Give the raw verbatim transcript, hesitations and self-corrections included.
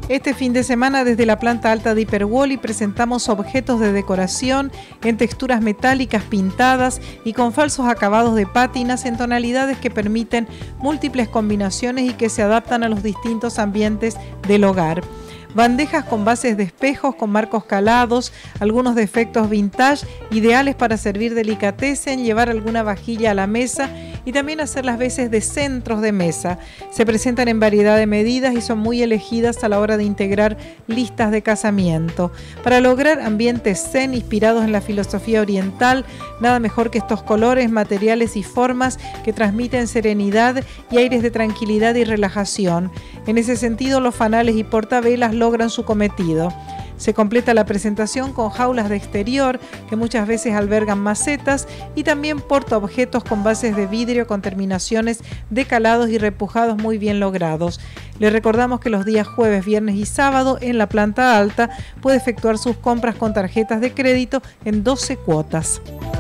Este fin de semana desde la planta alta de Hiperwally presentamos objetos de decoración en texturas metálicas pintadas y con falsos acabados de pátinas en tonalidades que permiten múltiples combinaciones y que se adaptan a los distintos ambientes del hogar. Bandejas con bases de espejos, con marcos calados, algunos de efectos vintage, ideales para servir delicatessen, llevar alguna vajilla a la mesa y también hacer las veces de centros de mesa. Se presentan en variedad de medidas y son muy elegidas a la hora de integrar listas de casamiento. Para lograr ambientes zen inspirados en la filosofía oriental, nada mejor que estos colores, materiales y formas que transmiten serenidad y aires de tranquilidad y relajación. En ese sentido, los fanales y portavelas logran su cometido. Se completa la presentación con jaulas de exterior que muchas veces albergan macetas y también portaobjetos con bases de vidrio con terminaciones de calados y repujados muy bien logrados. Le recordamos que los días jueves, viernes y sábado en la planta alta puede efectuar sus compras con tarjetas de crédito en doce cuotas.